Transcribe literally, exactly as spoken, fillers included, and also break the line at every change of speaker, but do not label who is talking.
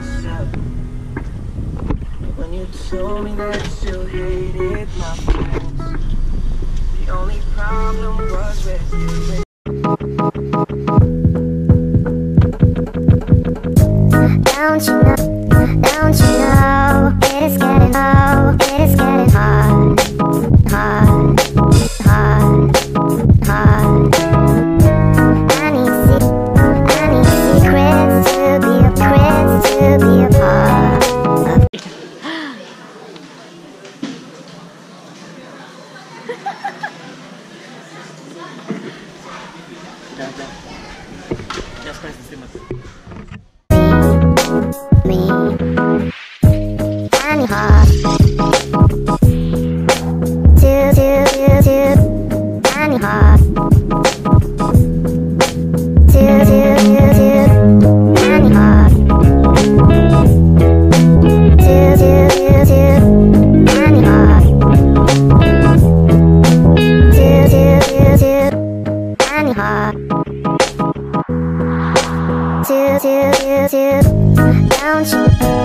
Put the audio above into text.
myself. When you told me that you hated my friends, the only problem was with you.
Don't you know, don't you know, it is getting low, it is getting hard, hard, hard, hard. I need se- I need secrets to be a prince, to be a part of.
Just press the stimulus.
Me, I need hard. Two, two, two, two. I need hard. Two, two, two, two. I need hard. Two, two, two, two. I need hard. Two, two, two, two. I need hard. Two, two, two, two. Don't you?